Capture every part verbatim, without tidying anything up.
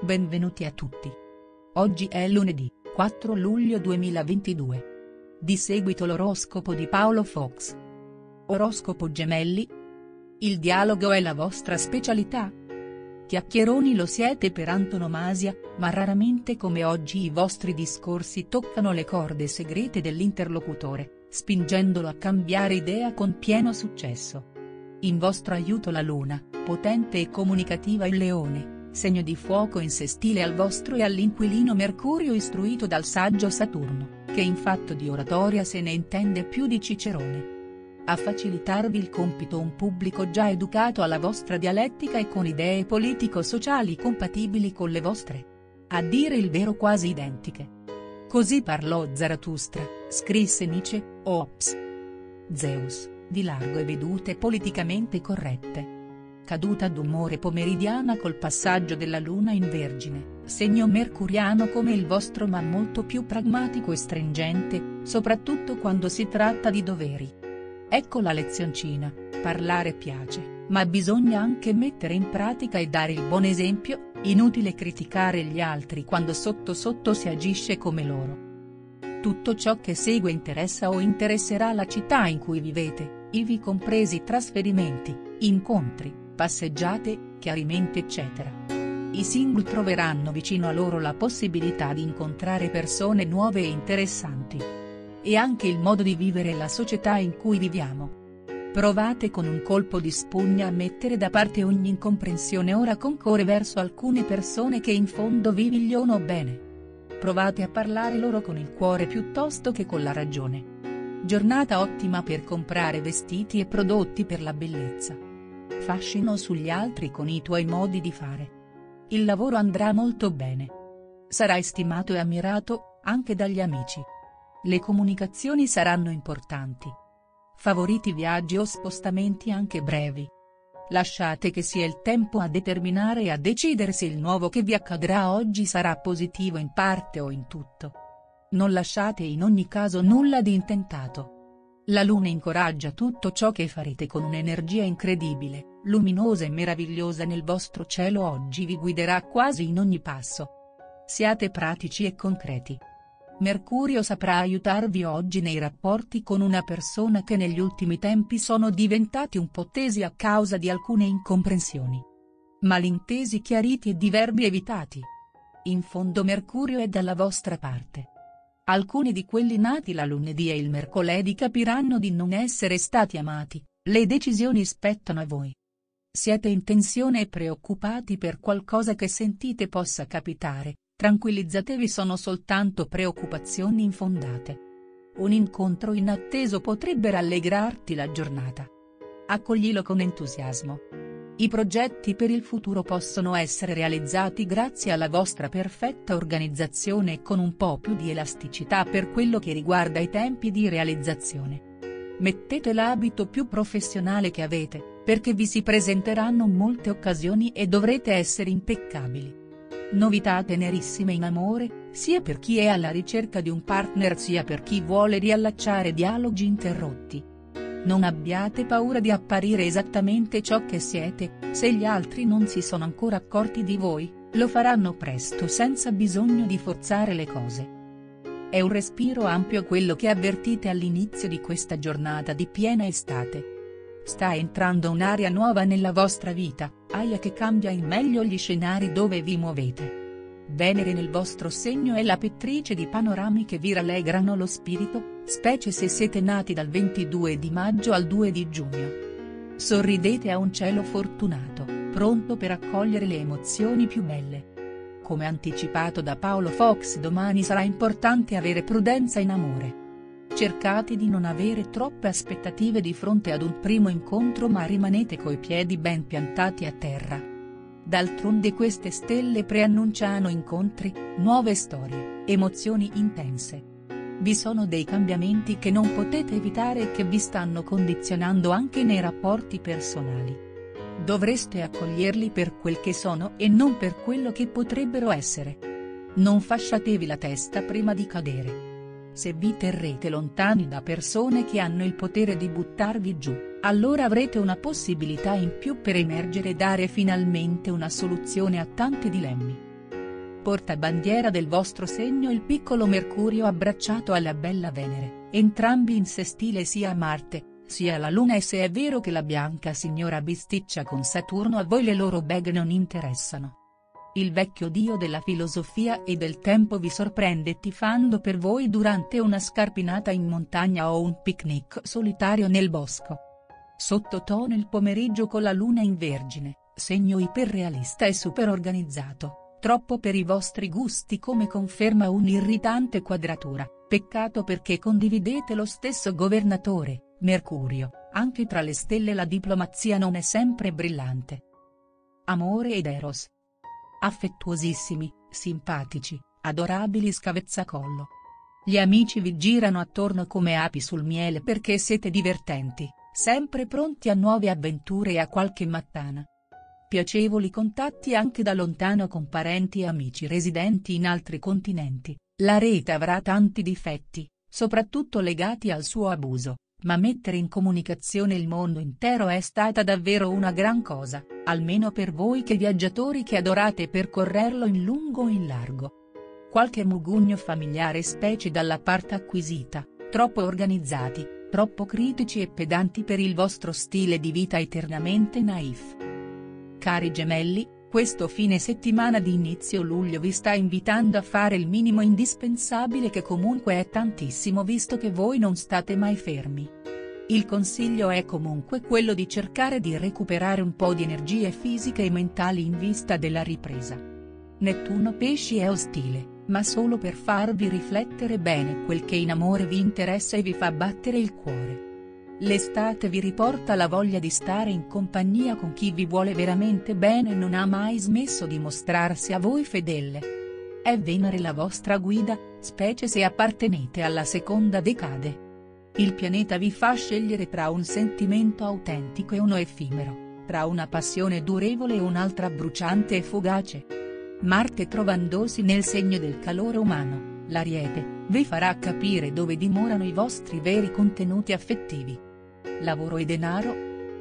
Benvenuti a tutti. Oggi è lunedì, quattro luglio duemilaventidue. Di seguito l'oroscopo di Paolo Fox. Oroscopo Gemelli. Il dialogo è la vostra specialità? Chiacchieroni lo siete per antonomasia, ma raramente come oggi i vostri discorsi toccano le corde segrete dell'interlocutore, spingendolo a cambiare idea con pieno successo. In vostro aiuto la Luna, potente e comunicativa il Leone, segno di fuoco in sestile al vostro e all'inquilino Mercurio istruito dal saggio Saturno, che in fatto di oratoria se ne intende più di Cicerone. A facilitarvi il compito un pubblico già educato alla vostra dialettica e con idee politico-sociali compatibili con le vostre. A dire il vero quasi identiche. Così parlò Zarathustra, scrisse Nietzsche, Ops. Zeus, di largo e vedute politicamente corrette. Caduta d'umore pomeridiana col passaggio della Luna in Vergine, segno mercuriano come il vostro ma molto più pragmatico e stringente, soprattutto quando si tratta di doveri. Ecco la lezioncina: parlare piace, ma bisogna anche mettere in pratica e dare il buon esempio, inutile criticare gli altri quando sotto sotto si agisce come loro. Tutto ciò che segue interessa o interesserà la città in cui vivete, ivi compresi trasferimenti, incontri, passeggiate, chiarimenti eccetera. I single troveranno vicino a loro la possibilità di incontrare persone nuove e interessanti. E anche il modo di vivere la società in cui viviamo. Provate con un colpo di spugna a mettere da parte ogni incomprensione ora concorre verso alcune persone che in fondo vi vogliono bene. Provate a parlare loro con il cuore piuttosto che con la ragione. Giornata ottima per comprare vestiti e prodotti per la bellezza. Fascino sugli altri con i tuoi modi di fare. Il lavoro andrà molto bene. Sarai stimato e ammirato, anche dagli amici. Le comunicazioni saranno importanti. Favoriti viaggi o spostamenti anche brevi. Lasciate che sia il tempo a determinare e a decidere se il nuovo che vi accadrà oggi sarà positivo in parte o in tutto. Non lasciate in ogni caso nulla di intentato. La Luna incoraggia tutto ciò che farete con un'energia incredibile, luminosa e meravigliosa nel vostro cielo oggi vi guiderà quasi in ogni passo. Siate pratici e concreti. Mercurio saprà aiutarvi oggi nei rapporti con una persona che negli ultimi tempi sono diventati un po' tesi a causa di alcune incomprensioni. Malintesi chiariti e diverbi evitati. In fondo Mercurio è dalla vostra parte. Alcuni di quelli nati la lunedì e il mercoledì capiranno di non essere stati amati, le decisioni spettano a voi. Siete in tensione e preoccupati per qualcosa che sentite possa capitare. Tranquillizzatevi, sono soltanto preoccupazioni infondate. Un incontro inatteso potrebbe rallegrarti la giornata. Accoglilo con entusiasmo. I progetti per il futuro possono essere realizzati grazie alla vostra perfetta organizzazione e con un po' più di elasticità per quello che riguarda i tempi di realizzazione. Mettete l'abito più professionale che avete, perché vi si presenteranno molte occasioni e dovrete essere impeccabili. Novità tenerissime in amore, sia per chi è alla ricerca di un partner sia per chi vuole riallacciare dialoghi interrotti. Non abbiate paura di apparire esattamente ciò che siete, se gli altri non si sono ancora accorti di voi, lo faranno presto senza bisogno di forzare le cose. È un respiro ampio quello che avvertite all'inizio di questa giornata di piena estate. Sta entrando un'aria nuova nella vostra vita, aria che cambia in meglio gli scenari dove vi muovete. Venere nel vostro segno è la pittrice di panorami che vi rallegrano lo spirito, specie se siete nati dal ventidue di maggio al due di giugno. Sorridete a un cielo fortunato, pronto per accogliere le emozioni più belle. Come anticipato da Paolo Fox, domani sarà importante avere prudenza in amore. Cercate di non avere troppe aspettative di fronte ad un primo incontro ma rimanete coi piedi ben piantati a terra. D'altronde queste stelle preannunciano incontri, nuove storie, emozioni intense. Vi sono dei cambiamenti che non potete evitare e che vi stanno condizionando anche nei rapporti personali. Dovreste accoglierli per quel che sono e non per quello che potrebbero essere. Non fasciatevi la testa prima di cadere. Se vi terrete lontani da persone che hanno il potere di buttarvi giù, allora avrete una possibilità in più per emergere e dare finalmente una soluzione a tanti dilemmi. portabandiera del vostro segno il piccolo Mercurio abbracciato alla bella Venere, entrambi in sestile sia a Marte, sia alla Luna, e se è vero che la bianca signora bisticcia con Saturno, a voi le loro bag non interessano. Il vecchio dio della filosofia e del tempo vi sorprende tifando per voi durante una scarpinata in montagna o un picnic solitario nel bosco. Sottotono il pomeriggio con la Luna in Vergine, segno iperrealista e super organizzato, troppo per i vostri gusti, come conferma un'irritante quadratura, peccato perché condividete lo stesso governatore, Mercurio. Anche tra le stelle la diplomazia non è sempre brillante. Amore ed Eros. Affettuosissimi, simpatici, adorabili scavezzacollo. Gli amici vi girano attorno come api sul miele perché siete divertenti, sempre pronti a nuove avventure e a qualche mattana. Piacevoli contatti anche da lontano con parenti e amici residenti in altri continenti. La rete avrà tanti difetti, soprattutto legati al suo abuso, ma mettere in comunicazione il mondo intero è stata davvero una gran cosa, almeno per voi che viaggiatori che adorate percorrerlo in lungo o in largo. Qualche mugugno familiare specie dalla parte acquisita, troppo organizzati, troppo critici e pedanti per il vostro stile di vita eternamente naif. Cari gemelli, questo fine settimana di inizio luglio vi sta invitando a fare il minimo indispensabile, che comunque è tantissimo visto che voi non state mai fermi. Il consiglio è comunque quello di cercare di recuperare un po' di energie fisiche e mentali in vista della ripresa. Nettuno Pesci è ostile, ma solo per farvi riflettere bene quel che in amore vi interessa e vi fa battere il cuore. L'estate vi riporta la voglia di stare in compagnia con chi vi vuole veramente bene e non ha mai smesso di mostrarsi a voi fedele. È Venere la vostra guida, specie se appartenete alla seconda decade. Il pianeta vi fa scegliere tra un sentimento autentico e uno effimero, tra una passione durevole e un'altra bruciante e fugace. Marte, trovandosi nel segno del calore umano, l'Ariete, vi farà capire dove dimorano i vostri veri contenuti affettivi. Lavoro e denaro?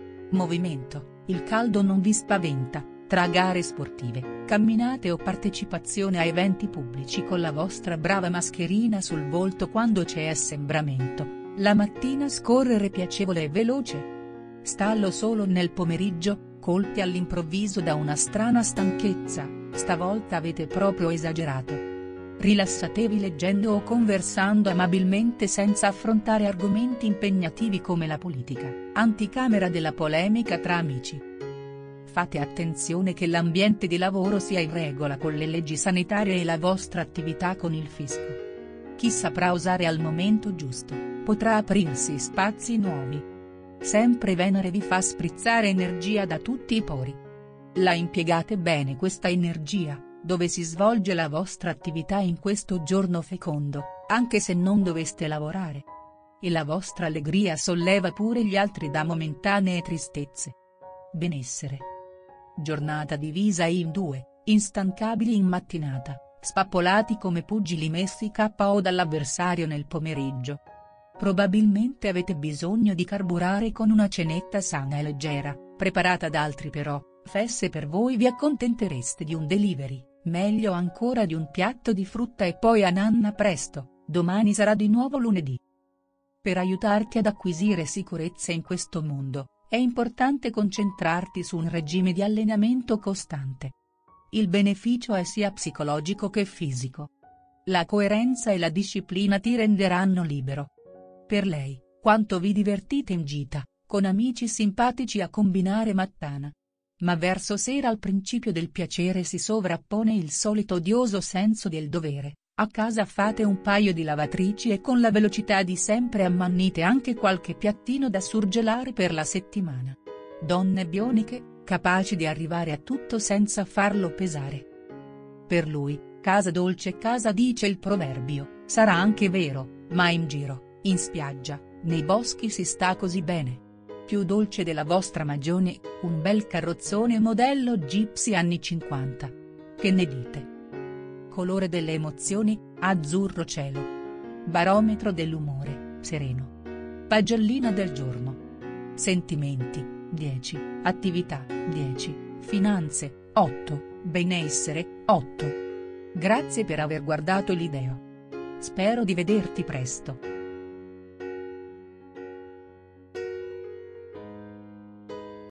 Movimento, il caldo non vi spaventa, tra gare sportive, camminate o partecipazione a eventi pubblici con la vostra brava mascherina sul volto quando c'è assembramento, la mattina scorrere piacevole e veloce. Stallo solo nel pomeriggio, colti all'improvviso da una strana stanchezza, stavolta avete proprio esagerato. Rilassatevi leggendo o conversando amabilmente senza affrontare argomenti impegnativi come la politica, anticamera della polemica tra amici. Fate attenzione che l'ambiente di lavoro sia in regola con le leggi sanitarie e la vostra attività con il fisco. Chi saprà usare al momento giusto, potrà aprirsi spazi nuovi. Sempre Venere vi fa sprizzare energia da tutti i pori. La impiegate bene questa energia, dove si svolge la vostra attività in questo giorno fecondo, anche se non doveste lavorare. E la vostra allegria solleva pure gli altri da momentanee tristezze. Benessere. Giornata divisa in due, instancabili in mattinata, spappolati come pugili messi K O dall'avversario nel pomeriggio. Probabilmente avete bisogno di carburare con una cenetta sana e leggera, preparata da altri però, fesse per voi vi accontentereste di un delivery. Meglio ancora di un piatto di frutta e poi a nanna presto, domani sarà di nuovo lunedì. Per aiutarti ad acquisire sicurezza in questo mondo, è importante concentrarti su un regime di allenamento costante. Il beneficio è sia psicologico che fisico. La coerenza e la disciplina ti renderanno libero. Per lei, quanto vi divertite in gita, con amici simpatici a combinare mattana. Ma verso sera al principio del piacere si sovrappone il solito odioso senso del dovere, a casa fate un paio di lavatrici e con la velocità di sempre ammannite anche qualche piattino da surgelare per la settimana. Donne bioniche, capaci di arrivare a tutto senza farlo pesare. Per lui, casa dolce casa dice il proverbio, sarà anche vero, ma in giro, in spiaggia, nei boschi si sta così bene. Più dolce della vostra magione, un bel carrozzone modello Gypsy anni cinquanta. Che ne dite? Colore delle emozioni, azzurro cielo. Barometro dell'umore, sereno. Pagellina del giorno. Sentimenti, dieci, attività, dieci, finanze, otto, benessere, otto. Grazie per aver guardato il video. Spero di vederti presto.